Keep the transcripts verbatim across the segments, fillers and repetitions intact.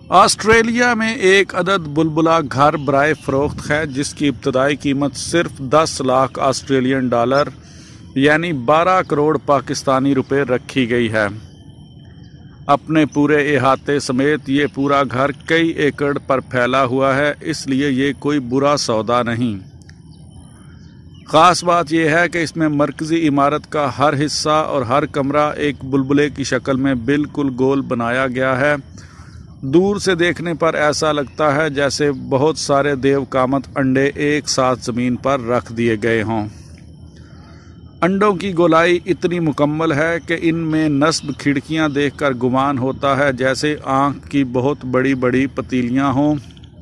Australia में एक अदद बुलबुला घर बराए फ़रोख्त है जिसकी इब्तदाई कीमत सिर्फ दस लाख ऑस्ट्रेलियन डॉलर यानी बारह करोड़ पाकिस्तानी रुपए रखी गई है। अपने पूरे इहाते समेत ये पूरा घर कई एकड़ पर फैला हुआ है, इसलिए ये कोई बुरा सौदा नहीं। ख़ास बात यह है कि इसमें मरकज़ी इमारत का हर हिस्सा और हर कमरा एक बुलबुले की शक्ल में बिल्कुल गोल बनाया गया है। दूर से देखने पर ऐसा लगता है जैसे बहुत सारे देवकामत अंडे एक साथ ज़मीन पर रख दिए गए हों। अंडों की गोलाई इतनी मुकम्मल है कि इनमें नस्ब खिड़कियां देखकर गुमान होता है जैसे आँख की बहुत बड़ी बड़ी पतीलियां हों।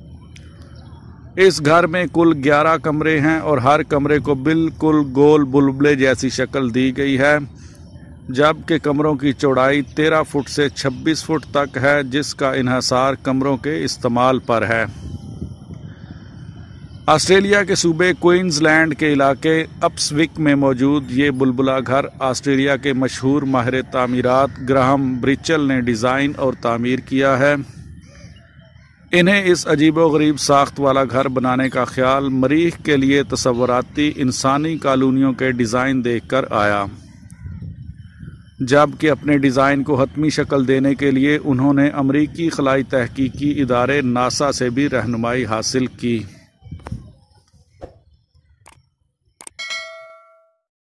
इस घर में कुल ग्यारह कमरे हैं और हर कमरे को बिल्कुल गोल बुलबुले जैसी शक्ल दी गई है, जबकि कमरों की चौड़ाई तेरह फुट से छब्बीस फुट तक है, जिसका इन्हसार कमरों के इस्तेमाल पर है। ऑस्ट्रेलिया के सूबे क्वींसलैंड के इलाके अपस्विक में मौजूद ये बुलबुला घर ऑस्ट्रेलिया के मशहूर माहिर तामीरात ग्राहम ब्रिचल ने डिज़ाइन और तामीर किया है। इन्हें इस अजीबोगरीब साख्त वाला घर बनाने का ख्याल मरीख के लिए तसव्वुराती इंसानी कॉलोनियों के डिज़ाइन देखकर आया, जबकि अपने डिज़ाइन को हतमी शक्ल देने के लिए उन्होंने अमरीकी खलाई तहकीकी इदारे नासा से भी रहनुमाई हासिल की।